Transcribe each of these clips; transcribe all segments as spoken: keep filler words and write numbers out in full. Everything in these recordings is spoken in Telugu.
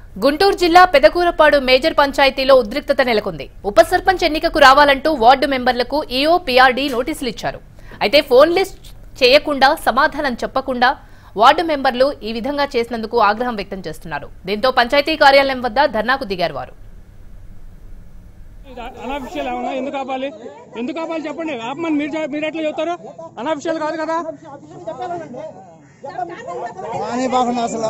గుంటూరు జిల్లా పెదకూరపాడు మేజర్ పంచాయతీలో ఉద్రిక్తత నెలకొంది. ఉప సర్పంచ్ ఎన్నికకు రావాలంటూ వార్డు మెంబర్లకు ఈఓ పీఆర్డీ నోటీసులు ఇచ్చారు. అయితే ఫోన్ లిస్ట్ చేయకుండా సమాధానం చెప్పకుండా వార్డు మెంబర్లు ఈ విధంగా చేసినందుకు ఆగ్రహం వ్యక్తం చేస్తున్నారు. దీంతో పంచాయతీ కార్యాలయం వద్ద ధర్నాకు దిగారు వారు. అనాఫిషియల్ ఏమన్నా ఎందుకు ఆపాలి ఎందుకు ఆపాలి చెప్పండి. ఆపమని మీరు మీరు ఎట్లా చెప్తారు? అనాఫిషియల్ కాదు కదా. అసలు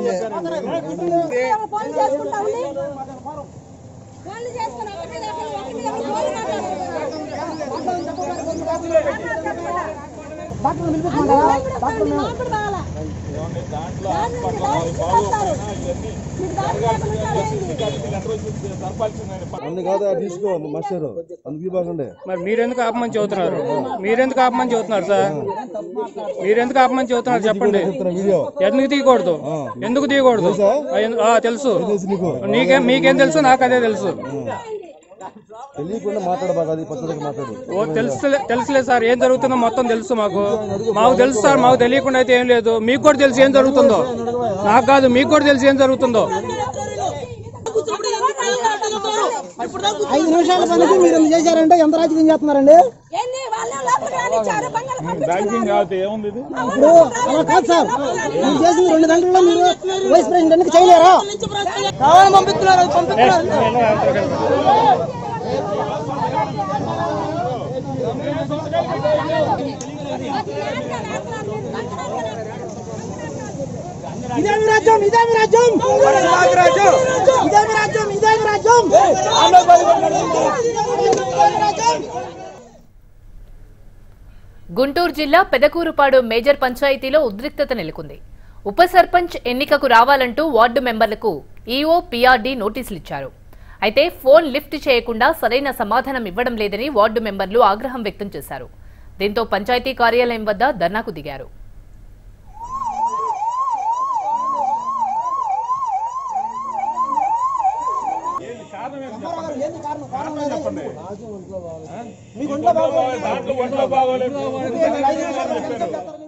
అన్ని కాదు తీసుకోండి మాస్టర్ అందుకు బాగుండే. మరి మీరెందుకు ఆపమని చెబుతున్నారు? మీరెందుకు ఆపమని చెబుతున్నారు సార్? మీరెందుకు ఆపమని చెబుతున్నారు చెప్పండి. ఎందుకు తీయకూడదు? ఎందుకు తీయకూడదు? తెలుసు నీకేం మీకేం తెలుసు? నాకు అదే తెలుసు. తెలియకుండా మాట్లాడబాగా పద్ధతిగా మాట్లాడు. ఓ తెలుసు తెలుసులే సార్, ఏం జరుగుతుందో మొత్తం తెలుసు మాకు. మాకు తెలుసు సార్, మాకు తెలియకుండా అయితే ఏం లేదు. మీకు కూడా తెలుసు ఏం జరుగుతుందో. నాకు కాదు, మీకు కూడా తెలుసు ఏం జరుగుతుందో. ఐదు నిమిషాల పనికి మీరు చేశారంటే ఎంత రాజకీయం చేస్తున్నారండి? ఇప్పుడు అలా కాదు సార్, మీరు చేసిన రెండు గంటల్లో మీరు వైస్ ప్రెసిడెంట్ చేయలేరా? కావాలని పంపిస్తున్నారు పంపిస్తున్నారు ఇదేమి రాజ్యం ఇదేమి రాజ్యం ఇదేమి రాజ్యం ఇదేమి రాజ్యం. గుంటూరు జిల్లా పెదకూరపాడు మేజర్ పంచాయతీలో ఉద్రిక్తత నెలకొంది. ఉప సర్పంచ్ ఎన్నికకు రావాలంటూ వార్డు మెంబర్లకు ఈఓ పీఆర్డీ నోటీసులు ఇచ్చారు. అయితే ఫోన్ లిఫ్ట్ చేయకుండా సరైన సమాధానం ఇవ్వడం లేదని వార్డు మెంబర్లు ఆగ్రహం వ్యక్తం చేశారు. దీంతో పంచాయతీ కార్యాలయం వద్ద ధర్నాకు దిగారు. మీకు